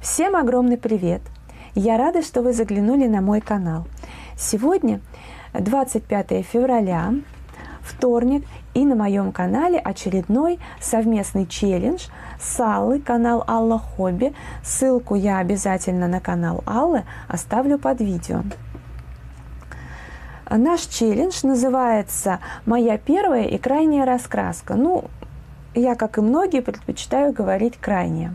Всем огромный привет! Я рада, что вы заглянули на мой канал. Сегодня 25 февраля, вторник, и на моем канале очередной совместный челлендж с Аллой, канал Алла Хобби. Ссылку я обязательно на канал Аллы оставлю под видео. Наш челлендж называется «Моя первая и крайняя раскраска». Ну, я, как и многие, предпочитаю говорить «крайняя».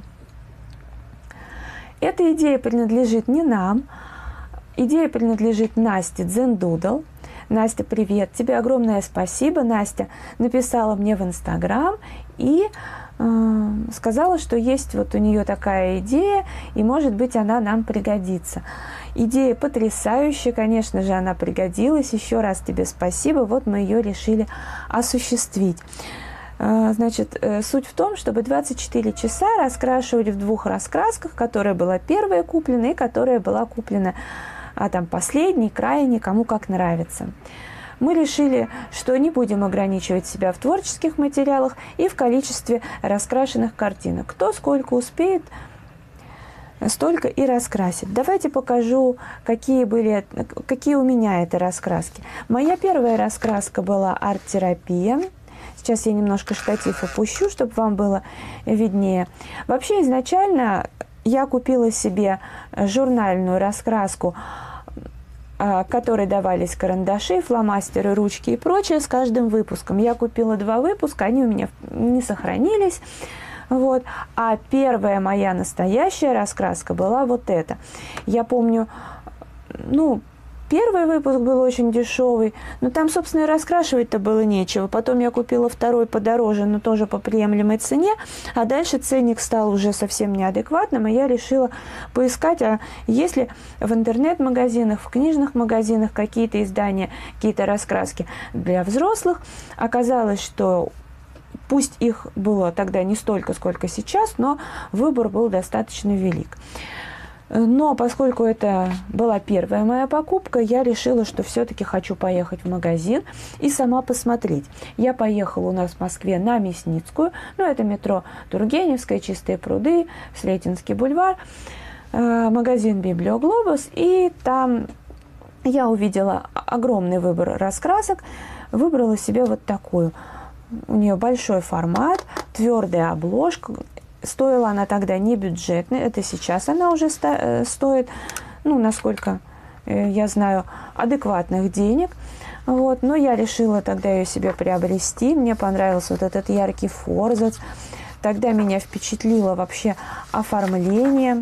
Эта идея принадлежит не нам. Идея принадлежит Насте Дзендудл. Настя, привет! Тебе огромное спасибо. Настя написала мне в Инстаграм и сказала, что есть вот у нее такая идея, и, может быть, она нам пригодится. Идея потрясающая, конечно же, она пригодилась. Еще раз тебе спасибо. Вот мы ее решили осуществить. Значит, суть в том, чтобы 24 часа раскрашивать в двух раскрасках, которая была первая куплена и которая была куплена там последней, крайней, кому как нравится. Мы решили, что не будем ограничивать себя в творческих материалах и в количестве раскрашенных картинок. Кто сколько успеет, столько и раскрасит. Давайте покажу, какие у меня это раскраски. Моя первая раскраска была арт-терапия. Сейчас я немножко штатив опущу, чтобы вам было виднее. Вообще, изначально я купила себе журнальную раскраску, к которой давались карандаши, фломастеры, ручки и прочее с каждым выпуском. Я купила 2 выпуска, они у меня не сохранились. Вот. А первая моя настоящая раскраска была вот эта. Я помню, первый выпуск был очень дешевый, но там, собственно, и раскрашивать-то было нечего. Потом я купила второй подороже, но тоже по приемлемой цене, а дальше ценник стал уже совсем неадекватным, и я решила поискать, а есть ли в интернет-магазинах, в книжных магазинах какие-то издания, какие-то раскраски для взрослых. Оказалось, что пусть их было тогда не столько, сколько сейчас, но выбор был достаточно велик. Но поскольку это была первая моя покупка, я решила, что все-таки хочу поехать в магазин и сама посмотреть. Я поехала у нас в Москве на Мясницкую, это метро Тургеневская, Чистые пруды, Слетинский бульвар, магазин Библиоглобус, и там я увидела огромный выбор раскрасок, выбрала себе вот такую. У нее большой формат, твердая обложка. Стоила она тогда не бюджетная, это сейчас она уже стоит, насколько я знаю, адекватных денег. Вот. Но я решила тогда ее себе приобрести. Мне понравился вот этот яркий форзац. Тогда меня впечатлило вообще оформление.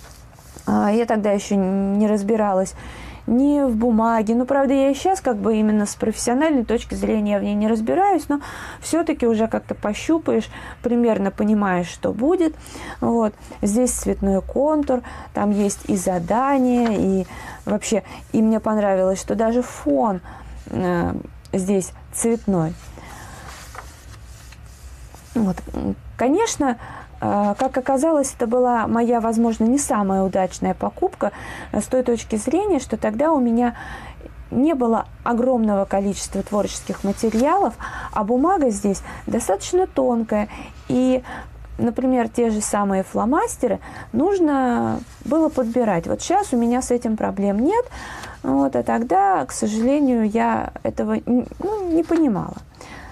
Я тогда еще не разбиралась ни в бумаге. Правда, я и сейчас именно с профессиональной точки зрения я в ней не разбираюсь, но все-таки уже как-то пощупаешь, примерно понимаешь, что будет. Вот. Здесь цветной контур, там есть и задания, и вообще, и мне понравилось, что даже фон здесь цветной. Вот. Конечно, как оказалось, это была моя, возможно, не самая удачная покупка с той точки зрения, что тогда у меня не было огромного количества творческих материалов, а бумага здесь достаточно тонкая. И, например, те же самые фломастеры нужно было подбирать. Вот сейчас у меня с этим проблем нет, а тогда, к сожалению, я этого не понимала.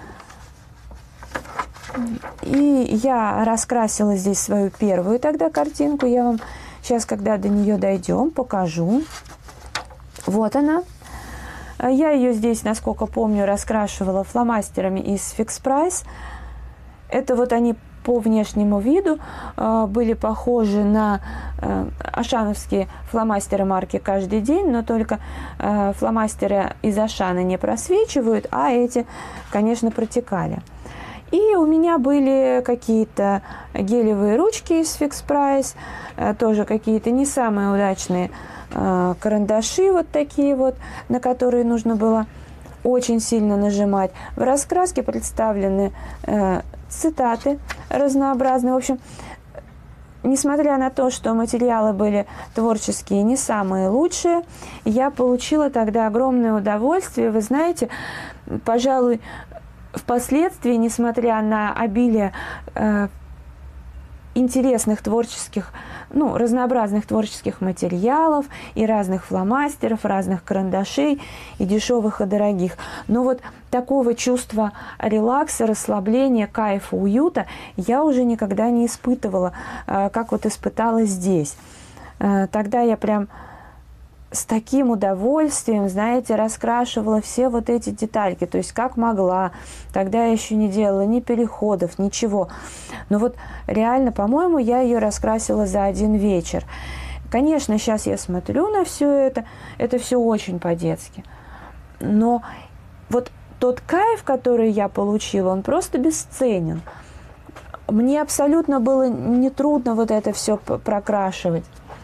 И я раскрасила здесь свою первую тогда картинку. Я вам сейчас, когда до нее дойдем, покажу. Вот она. Я ее здесь, насколько помню, раскрашивала фломастерами из Fix Price. Это вот они по внешнему виду были похожи на ашановские фломастеры марки «Каждый день», но только фломастеры из Ашана не просвечивают, а эти, конечно, протекали. И у меня были какие-то гелевые ручки из Fix Price, тоже какие-то не самые удачные карандаши вот такие вот, на которые нужно было очень сильно нажимать. В раскраске представлены цитаты разнообразные. В общем, несмотря на то, что материалы были творческие не самые лучшие, я получила тогда огромное удовольствие. Вы знаете, пожалуй, впоследствии, несмотря на обилие интересных творческих, ну, разнообразных творческих материалов, и разных фломастеров, разных карандашей, и дешевых, и дорогих. Но вот такого чувства релакса, расслабления, кайфа, уюта я уже никогда не испытывала, как вот испытала здесь. Тогда я прям с таким удовольствием, знаете, раскрашивала все вот эти детальки, то есть как могла. Тогда я еще не делала ни переходов, ничего. Но вот реально, по-моему, я ее раскрасила за один вечер. Конечно, сейчас я смотрю на все это все очень по-детски. Но вот тот кайф, который я получила, он просто бесценен. Мне абсолютно было нетрудно вот это все прокрашивать.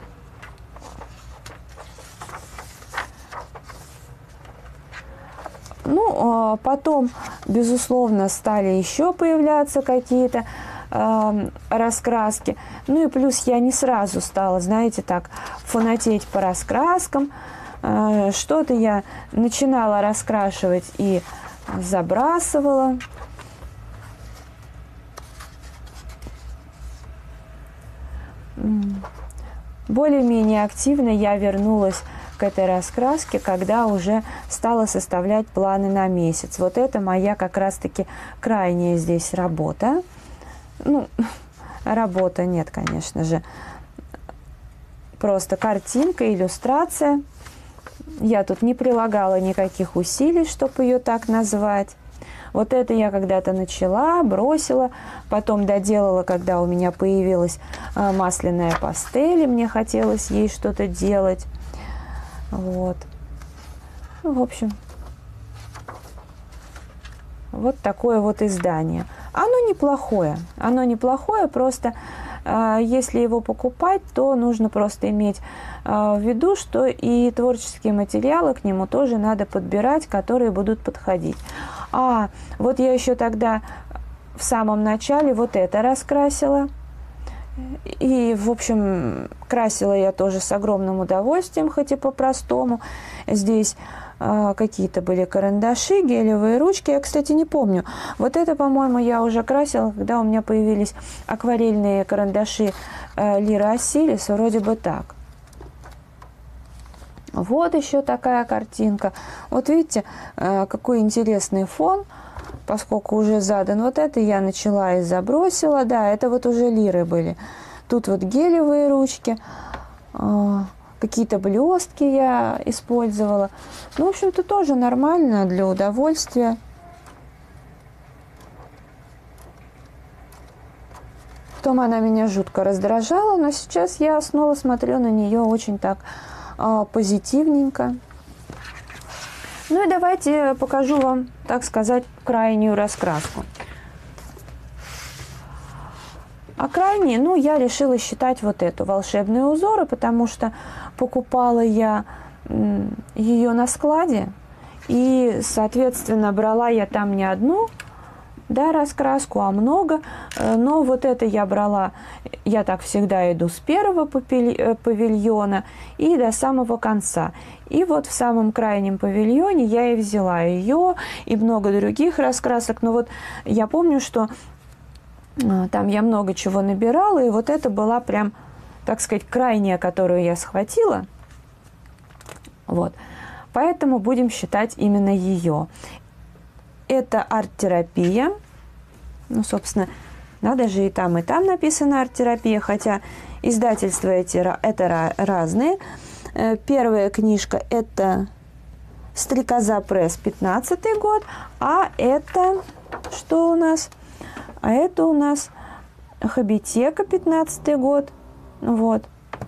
Ну, потом, безусловно, стали еще появляться какие-то раскраски. Ну и плюс я не сразу стала, знаете, так фанатеть по раскраскам. Что-то я начинала раскрашивать и забрасывала. Более-менее активно я вернулась к этой раскраске, когда уже стала составлять планы на месяц. Вот это моя как раз-таки крайняя здесь работа. Ну, работа нет, конечно же. Просто картинка, иллюстрация. Я тут не прилагала никаких усилий, чтобы ее так назвать. Вот это я когда-то начала, бросила, потом доделала, когда у меня появилась масляная пастель, и мне хотелось ей что-то делать. Вот. Ну, в общем, вот такое вот издание. Оно неплохое, просто если его покупать, то нужно просто иметь в виду, что и творческие материалы к нему тоже надо подбирать, которые будут подходить. Вот я еще тогда в самом начале вот это раскрасила. И, в общем, красила я тоже с огромным удовольствием, хоть и по-простому. Здесь какие-то были карандаши, гелевые ручки. Я, кстати, не помню. Вот это, по-моему, я уже красила, когда у меня появились акварельные карандаши Лира Асилис, вроде бы так. Вот еще такая картинка. Вот видите, какой интересный фон, поскольку уже задан. Вот это я начала и забросила. Да, это вот уже лиры были. Тут вот гелевые ручки, какие-то блестки я использовала. Ну, в общем-то, тоже нормально для удовольствия. Потом она меня жутко раздражала, но сейчас я снова смотрю на нее очень так позитивненько. Ну и давайте покажу вам, так сказать, крайнюю раскраску. А крайней, ну, я решила считать вот эту «Волшебные узоры», потому что покупала я ее на складе, и, соответственно, брала я там не одну, да, раскраску, а много. Но вот это я брала, я так всегда иду с первого павильона и до самого конца. И вот в самом крайнем павильоне я и взяла ее, и много других раскрасок. Но вот я помню, что там я много чего набирала, и вот это была прям, так сказать, крайняя, которую я схватила. Вот. Поэтому будем считать именно ее. Это арт-терапия. Ну, собственно, надо же и там написано арт-терапия, хотя издательства это разные. Первая книжка – это «Стрекоза пресс», 15-й год, а это что у нас? А это у нас «Хобитека», 15-й год. Вот.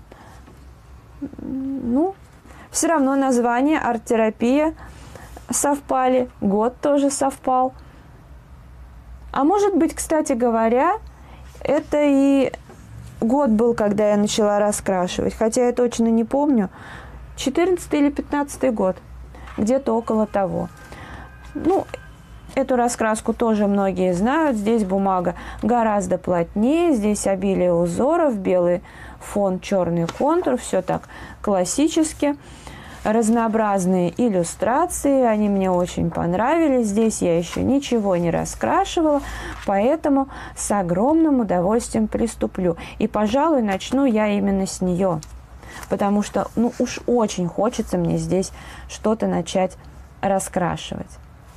Ну, все равно название арт-терапия совпали, год тоже совпал. А может быть, кстати говоря, это и год был, когда я начала раскрашивать, хотя я точно не помню, 14 или 15 год, где-то около того. Ну, эту раскраску тоже многие знают. Здесь бумага гораздо плотнее, здесь обилие узоров, белый фон, черный контур, все так классически. разнообразные иллюстрации, они мне очень понравились. Здесь я еще ничего не раскрашивала, поэтому с огромным удовольствием приступлю. И, пожалуй, начну я именно с нее, потому что, ну, уж очень хочется мне здесь что-то начать раскрашивать.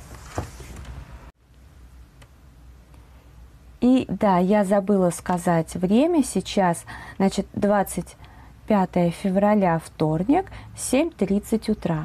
И да, я забыла сказать время. Сейчас, значит, 25 февраля, вторник, 7:30 утра.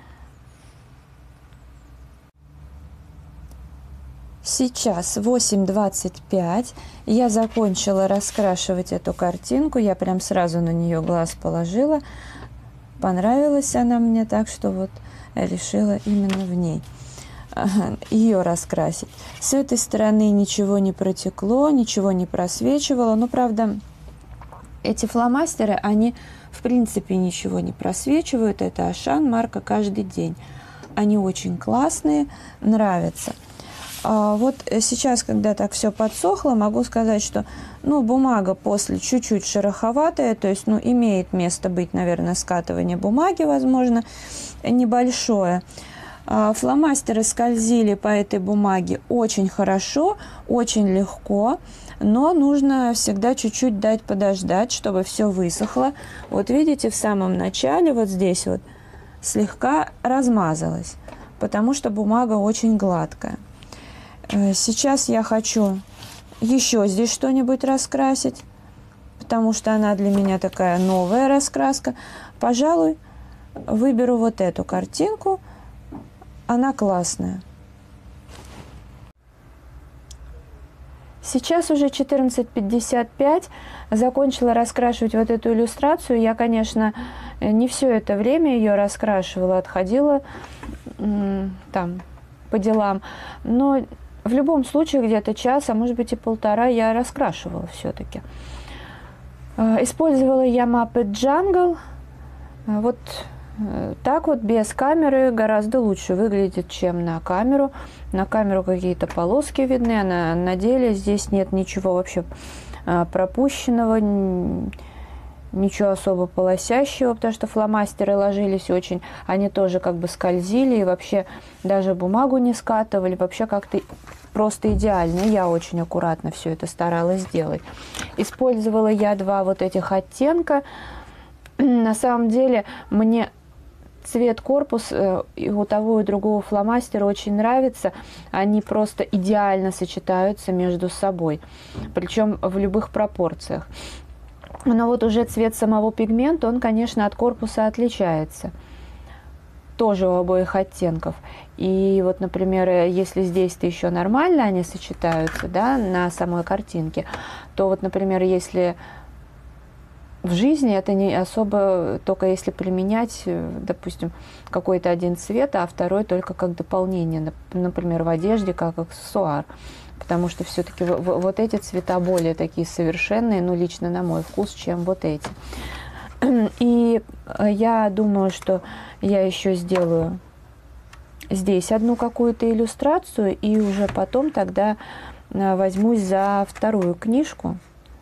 Сейчас 8:25. Я закончила раскрашивать эту картинку. Я прям сразу на нее глаз положила. Понравилась она мне, так что вот решила именно в ней ее раскрасить. С этой стороны ничего не протекло, ничего не просвечивало. Но, правда, эти фломастеры, они в принципе ничего не просвечивают. Это Ашан, марка «Каждый день». Они очень классные, нравятся. Вот сейчас, когда так все подсохло, могу сказать, что, ну, бумага после чуть-чуть шероховатая, то есть, ну, имеет место быть, наверное, скатывание бумаги, возможно, небольшое. Фломастеры скользили по этой бумаге очень хорошо, очень легко, но нужно всегда чуть-чуть дать подождать, чтобы все высохло. Вот видите, в самом начале вот здесь вот слегка размазалась, потому что бумага очень гладкая. Сейчас я хочу еще здесь что-нибудь раскрасить, потому что она для меня такая новая раскраска. Пожалуй, выберу вот эту картинку. Она классная. Сейчас уже 14:55. Закончила раскрашивать вот эту иллюстрацию. Я, конечно, не все это время ее раскрашивала, отходила там по делам. Но в любом случае где-то час, а может быть и полтора я раскрашивала все-таки. Использовала я Muppet Jungle. Вот так вот, без камеры, гораздо лучше выглядит, чем на камеру. На камеру какие-то полоски видны, а на деле здесь нет ничего вообще пропущенного, ничего особо полосящего, потому что фломастеры ложились очень, они тоже как бы скользили, и вообще даже бумагу не скатывали, вообще как-то просто идеально. Я очень аккуратно все это старалась сделать. Использовала я два вот этих оттенка. На самом деле мне цвет корпуса и у того и другого фломастера очень нравится. Они просто идеально сочетаются между собой, причем в любых пропорциях. Но вот уже цвет самого пигмента, он, конечно, от корпуса отличается. Тоже у обоих оттенков. И вот, например, если здесь-то еще нормально они сочетаются, да, на самой картинке, то вот, например, если в жизни это не особо, только если применять, допустим, какой-то один цвет, а второй только как дополнение, например, в одежде, как аксессуар. Потому что все-таки вот эти цвета более такие совершенные, ну, лично на мой вкус, чем вот эти. И я думаю, что я еще сделаю здесь одну какую-то иллюстрацию, и уже потом тогда возьмусь за вторую книжку.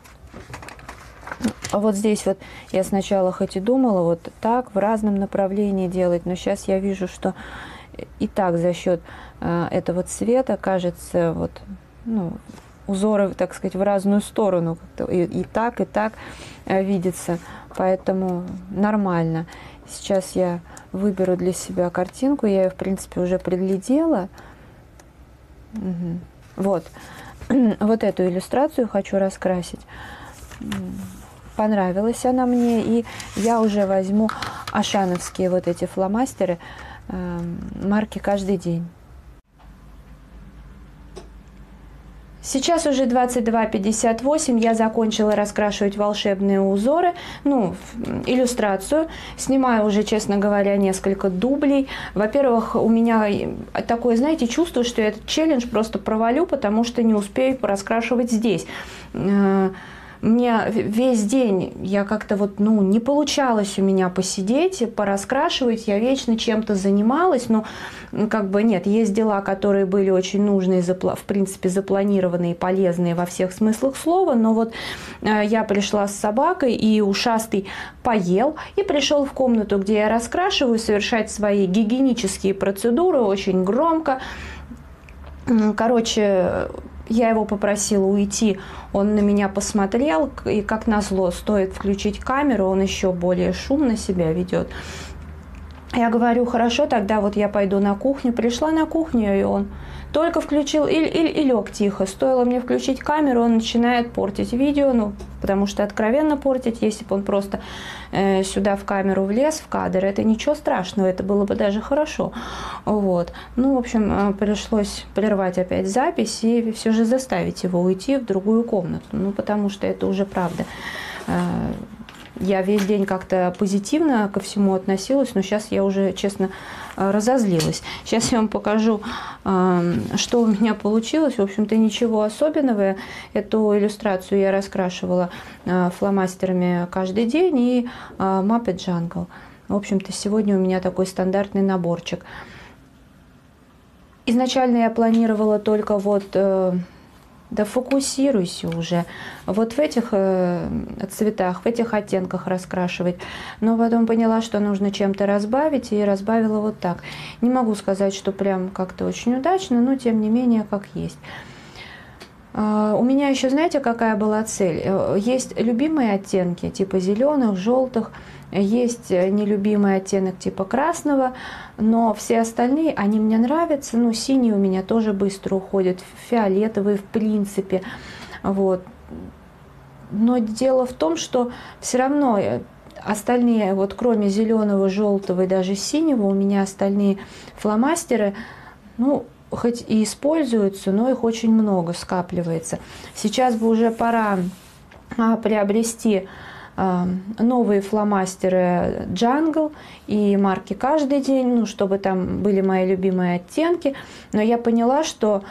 А вот здесь вот я сначала хоть и думала вот так, в разном направлении делать, но сейчас я вижу, что и так за счет этого цвета, кажется, вот, ну, узоры, так сказать, в разную сторону, и так видится, поэтому нормально. Сейчас я выберу для себя картинку, я ее, в принципе, уже приглядела. Угу. Вот. Вот эту иллюстрацию хочу раскрасить. Понравилась она мне, и я уже возьму ашановские вот эти фломастеры марки «Каждый день». Сейчас уже 22:58, я закончила раскрашивать волшебные узоры, ну, иллюстрацию. Снимаю уже, честно говоря, несколько дублей. Во-первых, у меня такое, знаете, чувство, что я этот челлендж просто провалю, потому что не успею раскрашивать здесь. мне весь день я как-то вот, ну, не получалось у меня посидеть, пораскрашивать, я вечно чем-то занималась, но как бы нет, есть дела, которые были очень нужные, в принципе, запланированные, полезные во всех смыслах слова, но вот я пришла с собакой, и ушастый поел, и пришел в комнату, где я раскрашиваю, совершать свои гигиенические процедуры очень громко. Короче, я его попросила уйти, он на меня посмотрел, и как назло, стоит включить камеру, он еще более шумно себя ведет. Я говорю, хорошо, тогда вот я пойду на кухню. Пришла на кухню, и он только включил и лег тихо. Стоило мне включить камеру, он начинает портить видео, ну, потому что откровенно портить, если бы он просто сюда в камеру влез, в кадр, это ничего страшного, это было бы даже хорошо. Вот. Ну, в общем, пришлось прервать опять запись и все же заставить его уйти в другую комнату, ну, потому что это уже правда. Я весь день как-то позитивно ко всему относилась, но сейчас я уже, честно, разозлилась. Сейчас я вам покажу, что у меня получилось. В общем-то, ничего особенного. Эту иллюстрацию я раскрашивала фломастерами каждый день и Muppet Jungle. В общем-то, сегодня у меня такой стандартный наборчик. Изначально я планировала только вот... Да фокусируйся уже. Вот в этих цветах, в этих оттенках раскрашивать. Но потом поняла, что нужно чем-то разбавить, и разбавила вот так. Не могу сказать, что прям как-то очень удачно, но тем не менее, как есть. У меня еще, знаете, какая была цель? Есть любимые оттенки, типа зеленых, желтых. Есть нелюбимый оттенок типа красного, но все остальные, они мне нравятся. Ну, синий у меня тоже быстро уходит, фиолетовый в принципе. Вот. Но дело в том, что все равно остальные, вот кроме зеленого, желтого и даже синего, у меня остальные фломастеры, ну, хоть и используются, но их очень много скапливается. Сейчас бы уже пора приобрести новые фломастеры Jungle и марки «Каждый день», ну, чтобы там были мои любимые оттенки. Но я поняла, что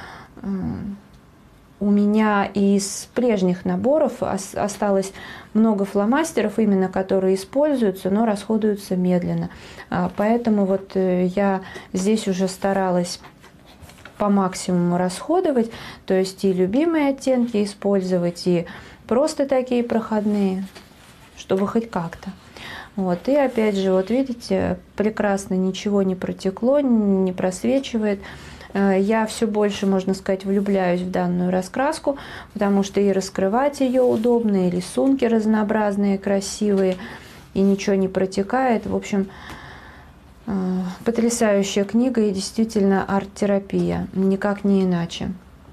у меня из прежних наборов осталось много фломастеров, именно которые используются, но расходуются медленно. Поэтому вот я здесь уже старалась по максимуму расходовать, то есть и любимые оттенки использовать, и просто такие проходные, чтобы хоть как-то. Вот. И опять же, вот видите, прекрасно, ничего не протекло, не просвечивает. Я все больше, можно сказать, влюбляюсь в данную раскраску, потому что и раскрывать ее удобно, и рисунки разнообразные, красивые, и ничего не протекает. В общем, потрясающая книга и действительно арт-терапия, никак не иначе.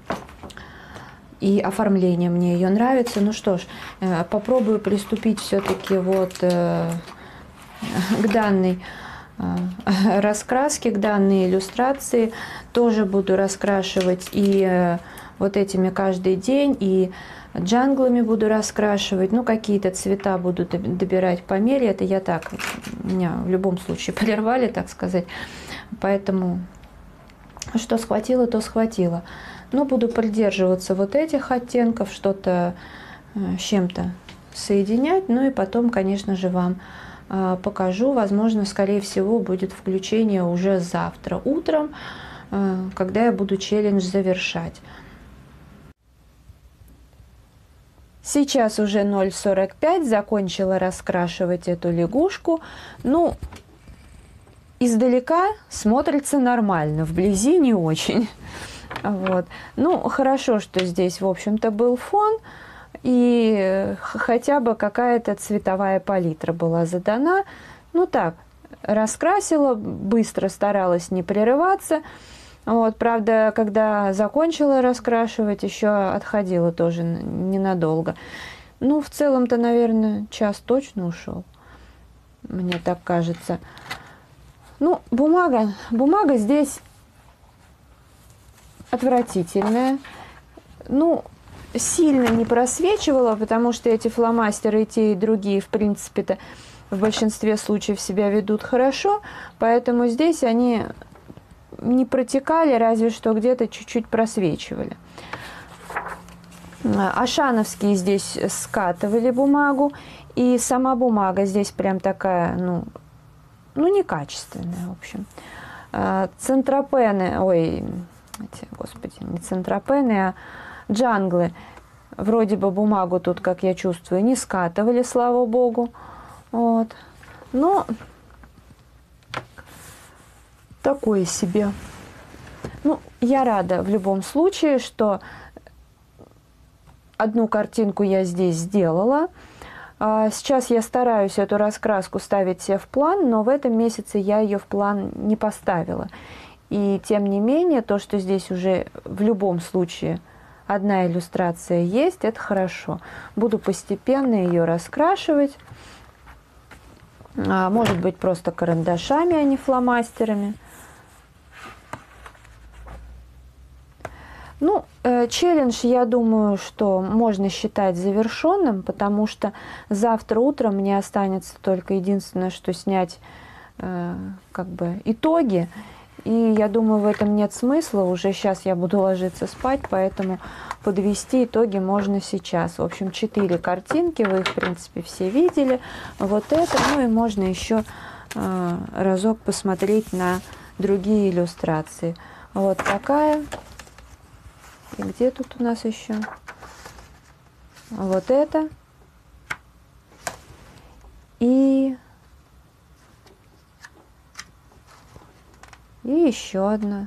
И оформление мне ее нравится. Ну что ж, попробую приступить все-таки вот к данной раскраске, к данной иллюстрации. Тоже буду раскрашивать и вот этими каждый день, и джанглами буду раскрашивать. Ну, какие-то цвета буду добирать по мере. Это я так, меня в любом случае прервали, так сказать. Поэтому что схватило, то схватило. Но буду придерживаться вот этих оттенков, что-то с чем-то соединять. Ну и потом, конечно же, вам покажу. Возможно, скорее всего, будет включение уже завтра утром, когда я буду челлендж завершать. Сейчас уже 0:45, закончила раскрашивать эту лягушку. Ну, издалека смотрится нормально, вблизи не очень. Вот. Ну, хорошо, что здесь, в общем-то, был фон, и хотя бы какая-то цветовая палитра была задана. Ну так, раскрасила, быстро старалась не прерываться. Вот, правда, когда закончила раскрашивать, еще отходила тоже ненадолго. Ну, в целом-то, наверное, час точно ушел, мне так кажется. Ну, бумага здесь отвратительная. Ну, сильно не просвечивала, потому что эти фломастеры, и те, и другие, в принципе-то, в большинстве случаев себя ведут хорошо, поэтому здесь они не протекали, разве что где-то чуть-чуть просвечивали. Ашановские здесь скатывали бумагу, и сама бумага здесь прям такая, ну некачественная, в общем. Центропены, ой, господи, не центропены, а джанглы. Вроде бы бумагу тут, как я чувствую, не скатывали, слава богу. Вот. Но такое себе. Ну, я рада в любом случае, что одну картинку я здесь сделала. Сейчас я стараюсь эту раскраску ставить себе в план, но в этом месяце я ее в план не поставила. И тем не менее, то, что здесь уже в любом случае одна иллюстрация есть, это хорошо. Буду постепенно ее раскрашивать. Может быть, просто карандашами, а не фломастерами. Ну, челлендж, я думаю, что можно считать завершенным, потому что завтра утром мне останется только единственное, что снять как бы итоги. И я думаю, в этом нет смысла. Уже сейчас я буду ложиться спать, поэтому подвести итоги можно сейчас. В общем, 4 картинки, вы их, в принципе, все видели. Вот это, ну и можно еще разок посмотреть на другие иллюстрации. Вот такая. И где тут у нас еще? Вот это. И еще одна.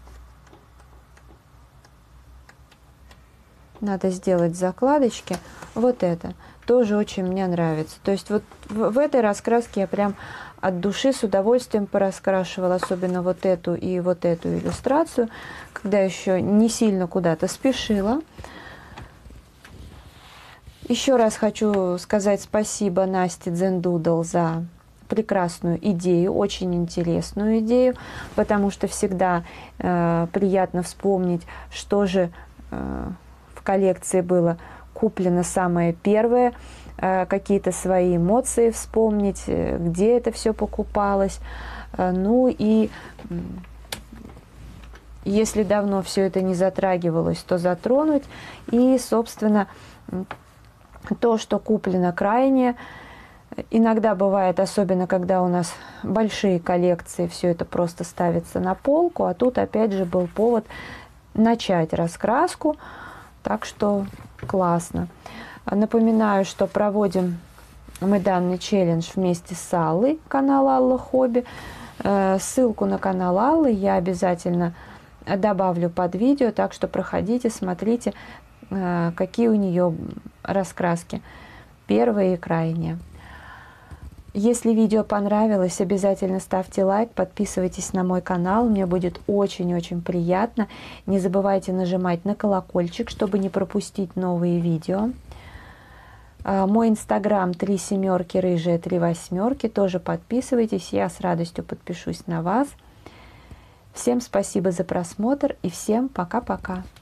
Надо сделать закладочки. Вот это тоже очень мне нравится. То есть вот в этой раскраске я прям от души с удовольствием пораскрашивала, особенно вот эту и вот эту иллюстрацию, когда еще не сильно куда-то спешила. Еще раз хочу сказать спасибо Насте Дзендудл за прекрасную идею, очень интересную идею, потому что всегда приятно вспомнить, что же в коллекции было куплено самое первое, какие-то свои эмоции вспомнить, где это все покупалось. Ну и если давно все это не затрагивалось, то затронуть. И, собственно, то, что куплено крайне. Иногда бывает, особенно когда у нас большие коллекции, все это просто ставится на полку, а тут опять же был повод начать раскраску, так что классно. Напоминаю, что проводим мы данный челлендж вместе с Аллой, канал Алла Хобби. Ссылку на канал Аллы я обязательно добавлю под видео, так что проходите, смотрите, какие у нее раскраски, первые и крайние. Если видео понравилось, обязательно ставьте лайк, подписывайтесь на мой канал, мне будет очень-очень приятно. Не забывайте нажимать на колокольчик, чтобы не пропустить новые видео. Мой инстаграм 3 семерки, рыжая 3 восьмерки, тоже подписывайтесь, я с радостью подпишусь на вас. Всем спасибо за просмотр и всем пока-пока.